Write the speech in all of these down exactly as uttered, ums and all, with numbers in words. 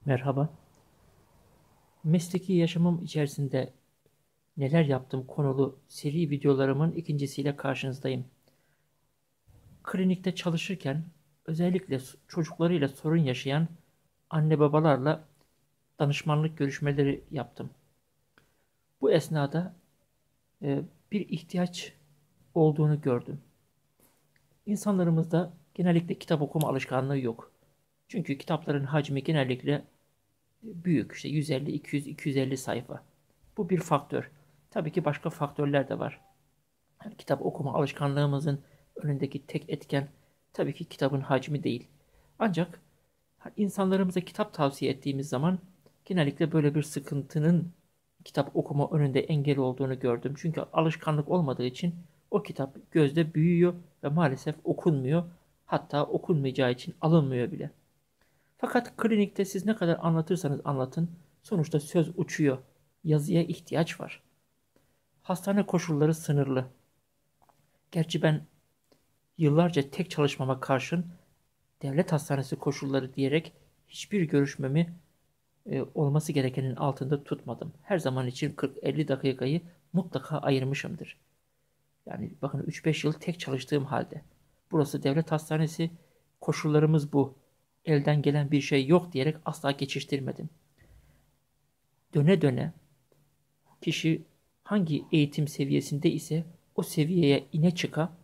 Merhaba. Mesleki yaşamım içerisinde neler yaptım konulu seri videolarımın ikincisiyle karşınızdayım. Klinikte çalışırken özellikle çocuklarıyla sorun yaşayan anne babalarla danışmanlık görüşmeleri yaptım. Bu esnada e, bir ihtiyaç olduğunu gördüm. İnsanlarımızda genellikle kitap okuma alışkanlığı yok. Çünkü kitapların hacmi genellikle büyük, işte yüz elli, iki yüz, iki yüz elli sayfa. Bu bir faktör. Tabii ki başka faktörler de var. Yani kitap okuma alışkanlığımızın önündeki tek etken tabii ki kitabın hacmi değil. Ancak insanlarımıza kitap tavsiye ettiğimiz zaman genellikle böyle bir sıkıntının kitap okuma önünde engel olduğunu gördüm. Çünkü alışkanlık olmadığı için o kitap gözde büyüyor ve maalesef okunmuyor. Hatta okunmayacağı için alınmıyor bile. Fakat klinikte siz ne kadar anlatırsanız anlatın, sonuçta söz uçuyor. Yazıya ihtiyaç var. Hastane koşulları sınırlı. Gerçi ben yıllarca tek çalışmama karşın devlet hastanesi koşulları diyerek hiçbir görüşmemi e, olması gerekenin altında tutmadım. Her zaman için kırk elli dakikayı mutlaka ayırmışımdır. Yani bakın üç beş yıl tek çalıştığım halde. Burası devlet hastanesi, koşullarımız bu. Elden gelen bir şey yok diyerek asla geçiştirmedim. Döne döne kişi hangi eğitim seviyesinde ise o seviyeye ine çıka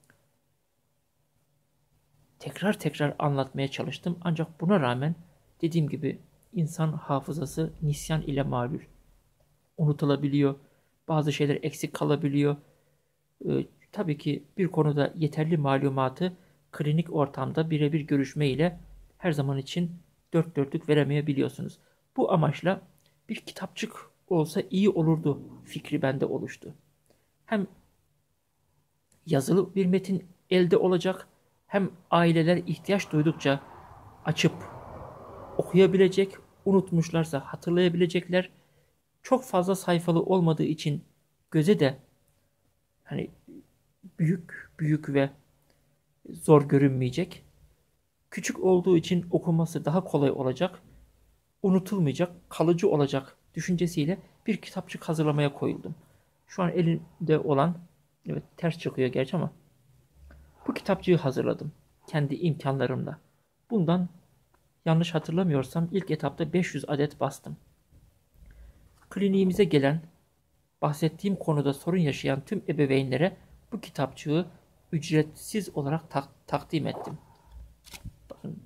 tekrar tekrar anlatmaya çalıştım. Ancak buna rağmen dediğim gibi insan hafızası nisyan ile malul. Unutulabiliyor. Bazı şeyler eksik kalabiliyor. Ee, tabii ki bir konuda yeterli malumatı klinik ortamda birebir görüşme ile her zaman için dört dörtlük veremeyebiliyorsunuz. Bu amaçla bir kitapçık olsa iyi olurdu fikri bende oluştu. Hem yazılı bir metin elde olacak, hem aileler ihtiyaç duydukça açıp okuyabilecek, unutmuşlarsa hatırlayabilecekler. Çok fazla sayfalı olmadığı için göze de hani büyük büyük ve zor görünmeyecek. Küçük olduğu için okuması daha kolay olacak, unutulmayacak, kalıcı olacak düşüncesiyle bir kitapçık hazırlamaya koyuldum. Şu an elimde olan, evet ters çıkıyor gerçi ama bu kitapçığı hazırladım kendi imkanlarımla. Bundan yanlış hatırlamıyorsam ilk etapta beş yüz adet bastım. Kliniğimize gelen, bahsettiğim konuda sorun yaşayan tüm ebeveynlere bu kitapçığı ücretsiz olarak tak- takdim ettim. Bakın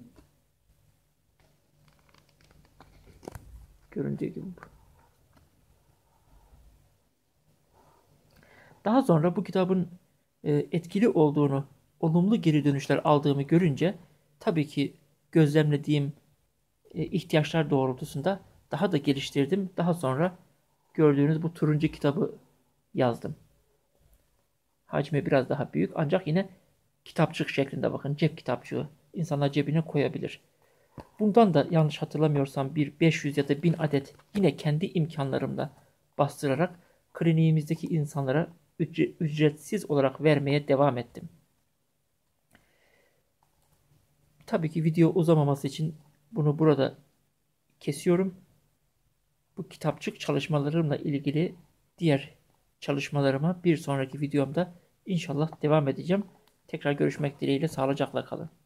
göründüğü gibi. Daha sonra bu kitabın e, etkili olduğunu, olumlu geri dönüşler aldığımı görünce tabii ki gözlemlediğim e, ihtiyaçlar doğrultusunda daha da geliştirdim. Daha sonra gördüğünüz bu turuncu kitabı yazdım. Hacmi biraz daha büyük ancak yine kitapçık şeklinde, bakın cep kitapçığı. İnsanlar cebine koyabilir. Bundan da yanlış hatırlamıyorsam bir beş yüz ya da bin adet yine kendi imkanlarımla bastırarak kliniğimizdeki insanlara ücretsiz olarak vermeye devam ettim. Tabii ki video uzamaması için bunu burada kesiyorum. Bu kitapçık çalışmalarımla ilgili diğer çalışmalarıma bir sonraki videomda inşallah devam edeceğim. Tekrar görüşmek dileğiyle, sağlıcakla kalın.